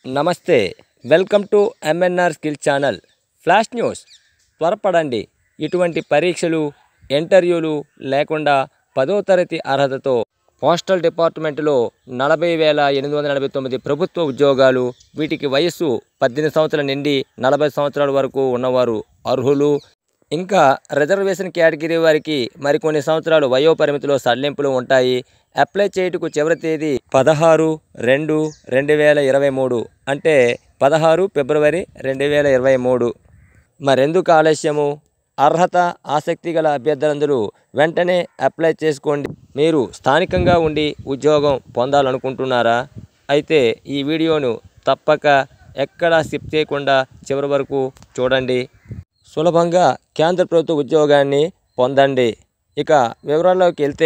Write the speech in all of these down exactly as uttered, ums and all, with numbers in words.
నమస్తే, welcome to MNR skill channel. Flash news. త్వరపడండి, ఇటువంటి పరీక్షలు ఇంటర్వ్యూలు లేకుండా పదో తరగతి అర్హతతో పోస్టల్ డిపార్ట్మెంట్లో నలభై వేల ఎనిమిది వందల నలభై తొమ్మిది ప్రభుత్వ ఉద్యోగాలు. వీటికి వయస్సు పద్దెనిమిది సంవత్సరాల నుండి నలభై సంవత్సరాల వరకు ఉన్నవారు అర్హులు. ఇంకా రిజర్వేషన్ కేటగిరీ వారికి మరికొన్ని సంవత్సరాలు వయోపరిమితిలో సడలింపులు ఉంటాయి. అప్లై చేయుటకు చివరి తేదీ పదహారు రెండు రెండు వేల ఇరవై మూడు అంటే పదహారు ఫిబ్రవరి రెండు వేల ఇరవై మూడు. మరెందుకు ఆలస్యము? అర్హత ఆసక్తి గల అభ్యర్థులందరూ వెంటనే అప్లై చేసుకోండి. మీరు స్థానికంగా ఉండి ఉద్యోగం పొందాలనుకుంటున్నారా? అయితే ఈ వీడియోను తప్పక ఎక్కడా స్కిప్ చేయకుండా చివరి వరకు చూడండి. సులభంగా కేంద్ర ప్రభుత్వ ఉద్యోగాన్ని పొందండి. ఇక వివరాల్లోకి వెళ్తే,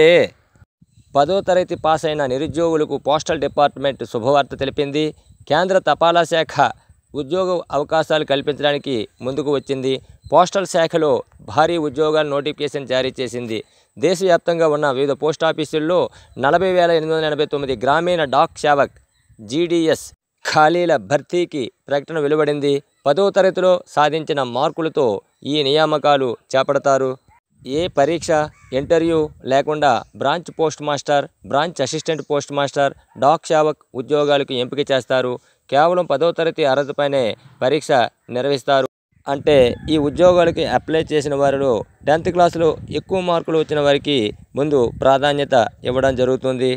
పదో తరగతి పాస్ అయిన నిరుద్యోగులకు పోస్టల్ డిపార్ట్మెంట్ శుభవార్త తెలిపింది. కేంద్ర తపాలా శాఖ ఉద్యోగ అవకాశాలు కల్పించడానికి ముందుకు వచ్చింది. పోస్టల్ శాఖలో భారీ ఉద్యోగాల నోటిఫికేషన్ జారీ చేసింది. దేశవ్యాప్తంగా ఉన్న వివిధ పోస్ట్ ఆఫీసుల్లో నలభై వేల ఎనిమిది వందల ఎనభై తొమ్మిది గ్రామీణ డాక్ సేవక్ జీడీఎస్ ఖాళీల భర్తీకి ప్రకటన వెలువడింది. పదో తరగతిలో సాధించిన మార్కులతో ఈ నియామకాలు చేపడతారు. ఏ పరీక్ష, ఇంటర్వ్యూ లేకుండా branch post master, branch assistant post master, Dak Sevak ఉద్యోగాలకు ఎంపిక చేస్తారు. కేవలం పదో తరగతి అర్హతపైనే పరీక్ష నిర్వహిస్తారు. అంటే ఈ ఉద్యోగాలకి అప్లై చేసిన వారిలో టెన్త్ క్లాసులో ఎక్కువ మార్కులు వచ్చిన వారికి ముందు ప్రాధాన్యత ఇవ్వడం జరుగుతుంది.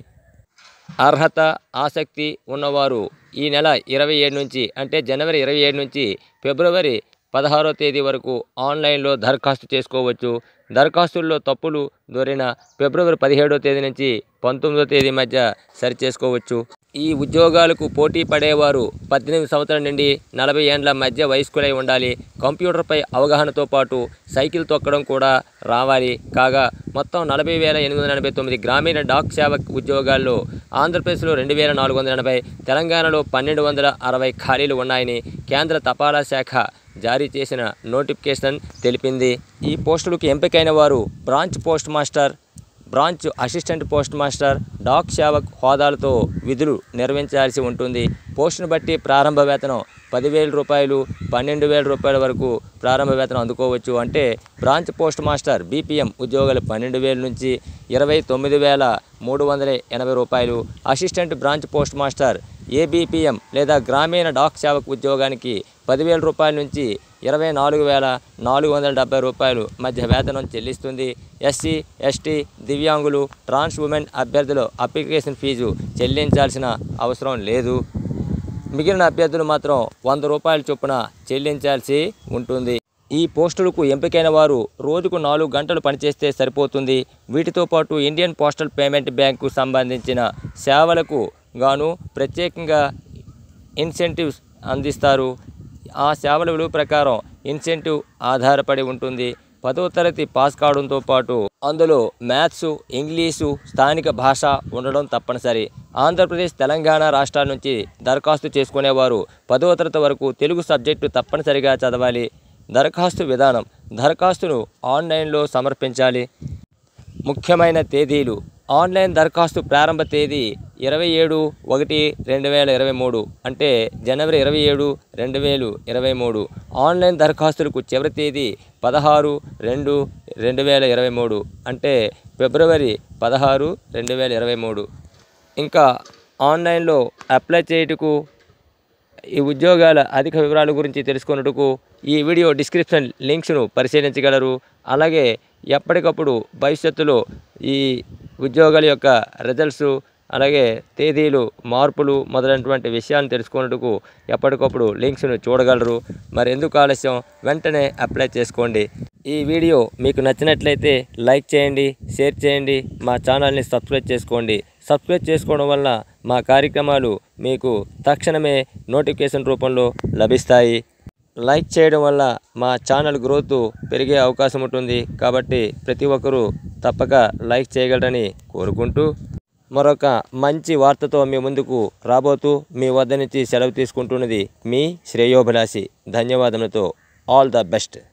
అర్హత ఆసక్తి ఉన్నవారు ఈ నెల ఇరవై ఏడు నుంచి అంటే జనవరి ఇరవై ఏడు నుంచి ఫిబ్రవరి పదహారో తేదీ వరకు ఆన్లైన్లో దరఖాస్తు చేసుకోవచ్చు. దరఖాస్తుల్లో తప్పులు దొరిన ఫిబ్రవరి పదిహేడో తేదీ నుంచి పంతొమ్మిదో తేదీ మధ్య సరిచేసుకోవచ్చు. ఈ ఉద్యోగాలకు పోటీ పడేవారు పద్దెనిమిది సంవత్సరాల నుండి నలభై ఏండ్ల మధ్య వయస్కులై ఉండాలి. కంప్యూటర్పై అవగాహనతో పాటు సైకిల్ తొక్కడం కూడా రావాలి. కాగా మొత్తం నలభై వేల ఎనిమిది వందల ఎనభై తొమ్మిది గ్రామీణ డాక్ సేవక్ ఉద్యోగాల్లో ఆంధ్రప్రదేశ్లో రెండు వేల నాలుగు వందల ఎనభై, తెలంగాణలో పన్నెండు వందల అరవై ఖాళీలు ఉన్నాయని కేంద్ర తపాలా శాఖ జారీ చేసిన నోటిఫికేషన్ తెలిపింది. ఈ పోస్టులకు ఎంపికైన వారు branch post master, branch assistant post master, Dak Sevak హోదాలతో విధులు నిర్వహించాల్సి ఉంటుంది. పోస్టును బట్టి ప్రారంభ వేతనం పదివేల రూపాయలు పన్నెండు వేల రూపాయల వరకు ప్రారంభ వేతనం అందుకోవచ్చు. అంటే బ్రాంచ్ పోస్ట్ మాస్టర్ బీపీఎం ఉద్యోగాలు పన్నెండు వేల నుంచి ఇరవై తొమ్మిది వేల మూడు వందల ఎనభై రూపాయలు, assistant branch post master ABPM లేదా గ్రామీణ డాక్ సేవక్ ఉద్యోగానికి పదివేల రూపాయల నుంచి ఇరవై నాలుగు వేల నాలుగు వందల డెబ్బై రూపాయలు మధ్య వేతనం చెల్లిస్తుంది. ఎస్సీ, ఎస్టీ, దివ్యాంగులు, ట్రాన్స్ ఉమెన్ అభ్యర్థులు అప్లికేషన్ ఫీజు చెల్లించాల్సిన అవసరం లేదు. మిగిలిన అభ్యర్థులు మాత్రం వంద రూపాయల చొప్పున చెల్లించాల్సి ఉంటుంది. ఈ పోస్టులకు ఎంపికైన వారు రోజుకు నాలుగు గంటలు పనిచేస్తే సరిపోతుంది. వీటితో పాటు ఇండియన్ పోస్టల్ పేమెంట్ బ్యాంకు సంబంధించిన సేవలకు గాను ప్రత్యేకంగా ఇన్సెంటివ్స్ అందిస్తారు. ఆ సేవల విలువ ప్రకారం ఇన్సెంటివ్ ఆధారపడి ఉంటుంది. పదో తరగతి పాస్ కావడంతో పాటు అందులో మ్యాథ్స్, ఇంగ్లీషు, స్థానిక భాష ఉండడం తప్పనిసరి. ఆంధ్రప్రదేశ్, తెలంగాణ రాష్ట్రాల నుంచి దరఖాస్తు చేసుకునేవారు పదో తరగతి వరకు తెలుగు సబ్జెక్టు తప్పనిసరిగా చదవాలి. దరఖాస్తు విధానం: దరఖాస్తును ఆన్లైన్లో సమర్పించాలి. ముఖ్యమైన తేదీలు: ఆన్లైన్ దరఖాస్తు ప్రారంభ తేదీ ఇరవై ఏడు ఒకటి రెండు వేల ఇరవై మూడు అంటే జనవరి ఇరవై ఏడు రెండు వేలు ఇరవై మూడు. ఆన్లైన్ దరఖాస్తులకు చివరి తేదీ పదహారు రెండు రెండు వేల ఇరవై మూడు అంటే ఫిబ్రవరి పదహారు రెండు వేల ఇరవై మూడు. ఇంకా ఆన్లైన్లో అప్లై చేయుటకు, ఈ ఉద్యోగాల అధిక వివరాల గురించి తెలుసుకున్నట్టుకు ఈ వీడియో డిస్క్రిప్షన్ లింక్స్ను పరిశీలించగలరు. అలాగే ఎప్పటికప్పుడు భవిష్యత్తులో ఈ ఉద్యోగాల యొక్క రిజల్ట్స్, అలాగే తేదీలు, మార్పులు మొదలైనటువంటి విషయాలను తెలుసుకున్నట్టుకు ఎప్పటికప్పుడు లింక్స్ను చూడగలరు. మరి ఎందుకు ఆలస్యం? వెంటనే అప్లై చేసుకోండి. ఈ వీడియో మీకు నచ్చినట్లయితే లైక్ చేయండి, షేర్ చేయండి, మా ఛానల్ని సబ్స్క్రైబ్ చేసుకోండి. సబ్స్క్రైబ్ చేసుకోవడం వల్ల మా కార్యక్రమాలు మీకు తక్షణమే నోటిఫికేషన్ రూపంలో లభిస్తాయి. లైక్ చేయడం వల్ల మా ఛానల్ గ్రోత్ పెరిగే అవకాశం ఉంటుంది. కాబట్టి ప్రతి ఒక్కరూ తప్పక లైక్ చేయగలరని కోరుకుంటూ, మరొక మంచి వార్తతో మీ ముందుకు రాబోతూ మీ వద్ద నుంచి సెలవు తీసుకుంటున్నది మీ శ్రేయోభిలాషి. ధన్యవాదములతో ఆల్ ద బెస్ట్.